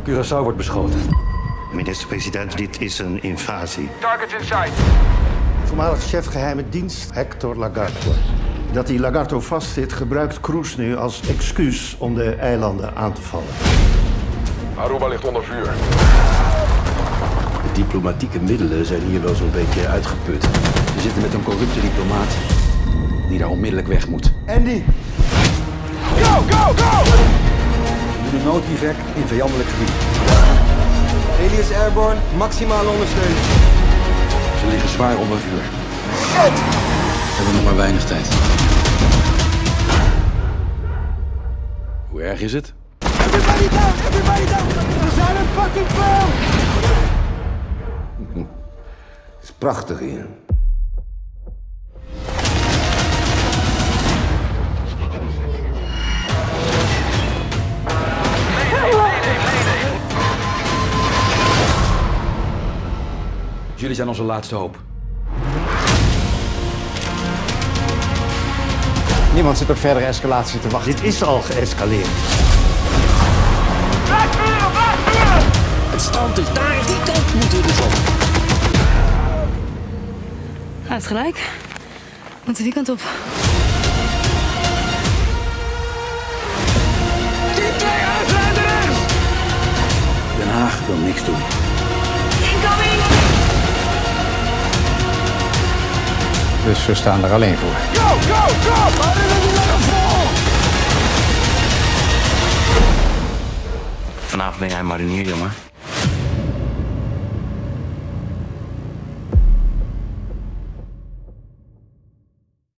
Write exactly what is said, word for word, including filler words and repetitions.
Curaçao wordt beschoten. Minister-president, dit is een invasie. Targets in sight. Voormalig chef geheime dienst Hector Lagarto. Dat die Lagarto vastzit, gebruikt Cruz nu als excuus om de eilanden aan te vallen. Aruba ligt onder vuur. De diplomatieke middelen zijn hier wel zo'n beetje uitgeput. We zitten met een corrupte diplomaat die daar onmiddellijk weg moet. Andy! Go, go, go! Doe de noodevac in vijandelijk gebied. Alias Airborne, maximale ondersteuning. Ze liggen zwaar onder vuur. Shit! We hebben nog maar weinig tijd. Hoe erg is het? Everybody down, everybody down! We zijn een fucking veel! Het is prachtig hier. Jullie zijn onze laatste hoop. Niemand zit op verdere escalatie te wachten. Dit is al geëscaleerd. Het strand is daar, die kant moeten we dus op. Hij heeft gelijk. We moeten die kant op. Den Haag wil niks doen. Incoming! Dus we staan er alleen voor. Go, go, go! Vanavond ben jij marinier, jongen.